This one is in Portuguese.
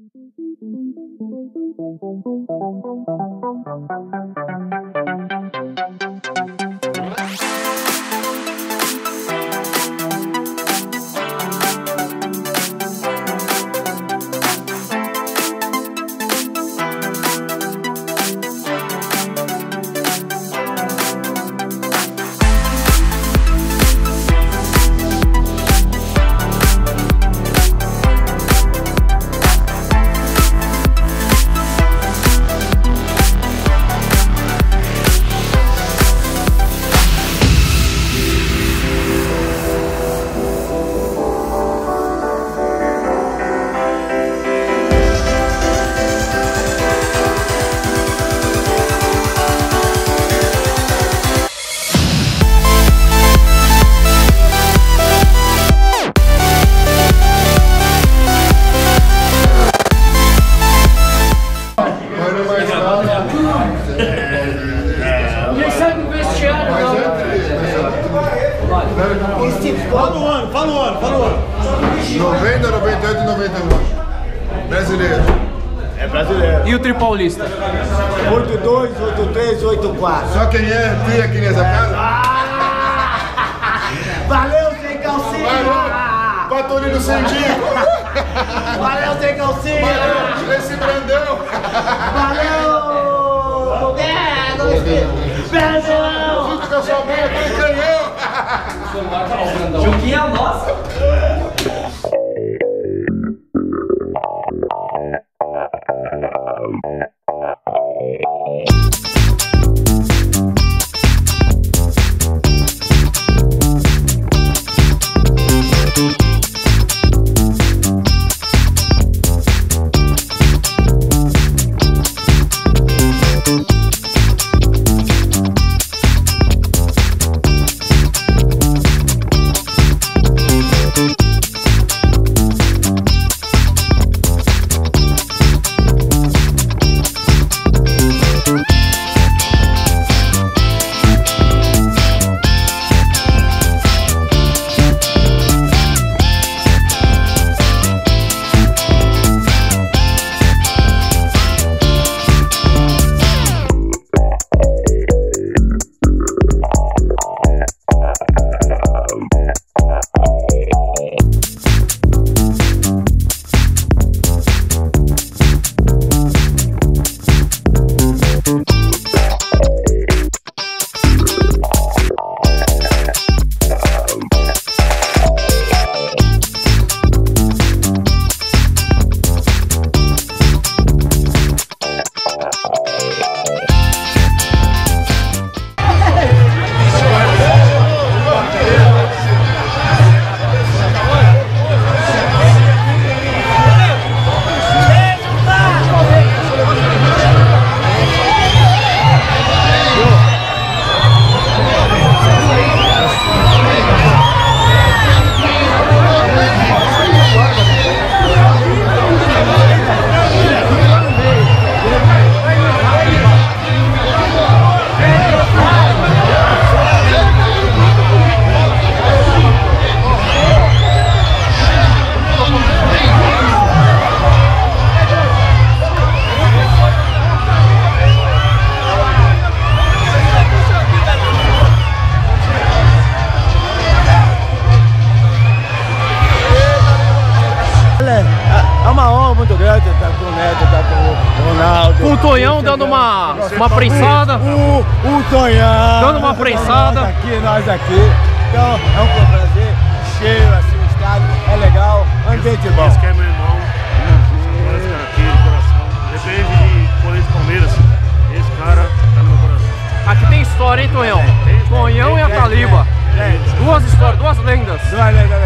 Fala o ano. 90, 98 e 91. Brasileiro. É brasileiro. E o Tripaulista? 82, 83, 84. Só quem é tia aqui nessa casa? Valeu, sem calcinha! Valeu! Patolino sem dico! Valeu, sem calcinha! Valeu! Esse Brandão! Valeu! Brasil! Junto com a sua mãe, aquele canhão! Juquinha é nossa! É uma honra muito grande estar com o Neto, estar com o Ronaldo. Com o Tonhão dando uma prensada. O Tonhão. Dando uma prensada. Nós aqui. Então é um prazer. Cheio assim o estádio. É legal. Ambiente bom. Esse que é meu irmão. Esse cara aqui de coração. Depende de colete Palmeiras. Esse cara tá no meu coração. Aqui tem história, hein, Tonhão? Tonhão e Ataliba. Duas histórias, duas lendas. Duas lendas.